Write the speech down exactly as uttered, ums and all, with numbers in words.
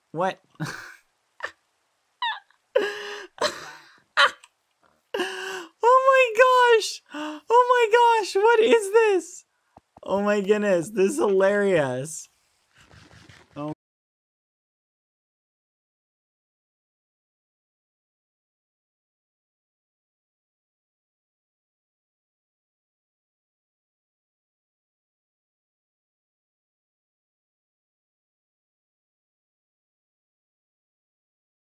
What? Oh my gosh! Oh my gosh! What is this? Oh my goodness! This is hilarious.